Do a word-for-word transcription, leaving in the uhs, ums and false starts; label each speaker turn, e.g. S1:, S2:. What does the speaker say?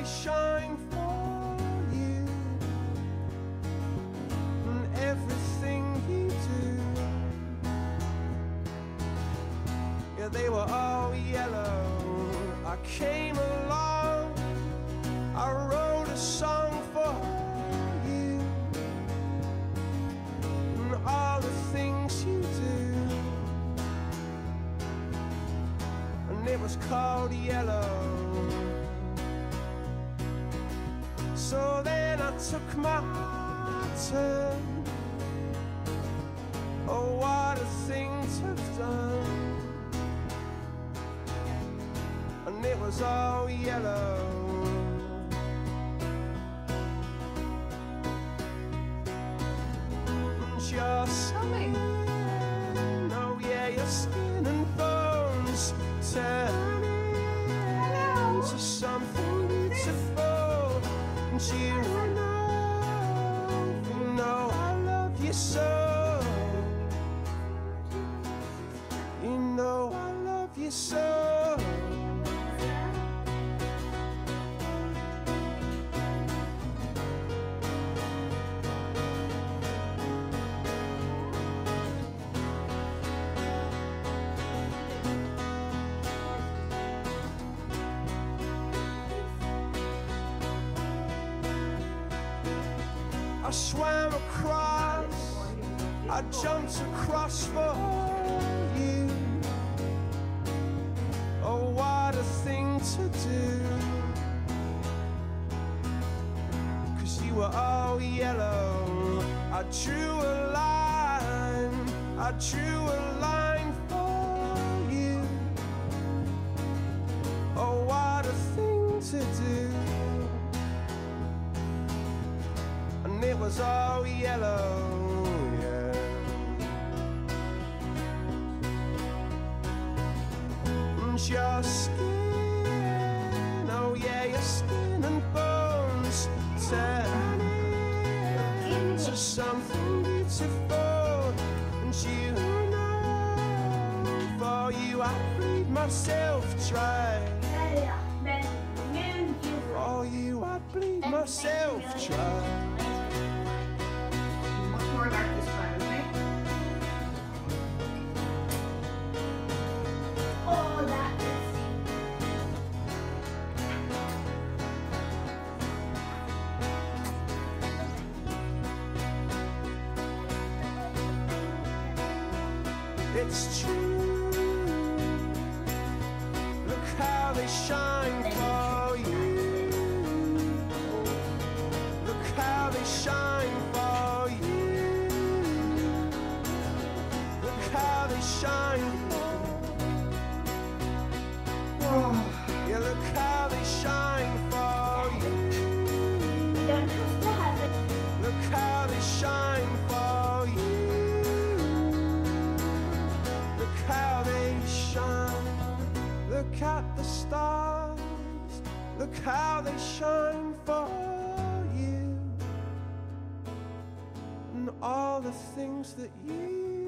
S1: shine for you, and everything you do, yeah, they were all yellow. I came along, I wrote a song for you, and all the things you do, and it was called Yellow. So then I took my turn. Oh, what a thing to have done. And it was all yellow. And your skin, oh yeah, your skin and bones turn into something beautiful. And you know, you know I love you so. You know I love you so. I swam across, I jumped across for you. Oh, what a thing to do, 'cause you were all yellow. I drew a line, I drew a line for you. Oh, what a thing to do. And it was all yellow, yeah. And your skin, oh yeah, your skin and bones turn into something beautiful. And you know, for you I breathe myself dry. For you I bleed myself dry.
S2: More dark this time, okay? Oh, that is.
S1: It's true. Look how they shine for you. Look how they shine for you. How they shine for. Oh, yeah, look how they shine for you. Look how they shine for you. Look how they shine. Look at the stars. Look how they shine for you. And all the things that you